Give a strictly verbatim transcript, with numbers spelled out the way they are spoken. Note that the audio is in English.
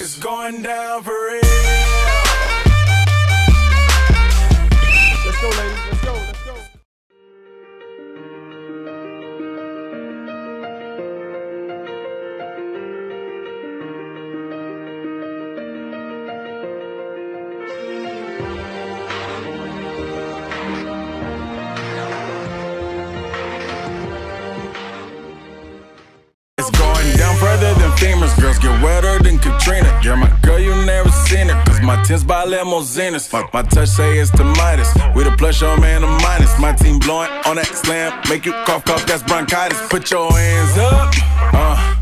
It's going down for real. Let's go, ladies. Let's go. Let's go. It's going down further than femurs. Girls get wetter than Katrina. You're my girl, you never seen her. Cause my tins by limousines. My, my touch say it's the Midas. We the plus, your man a minus. My team blowing on that slam. Make you cough, cough, that's bronchitis. Put your hands up. Uh.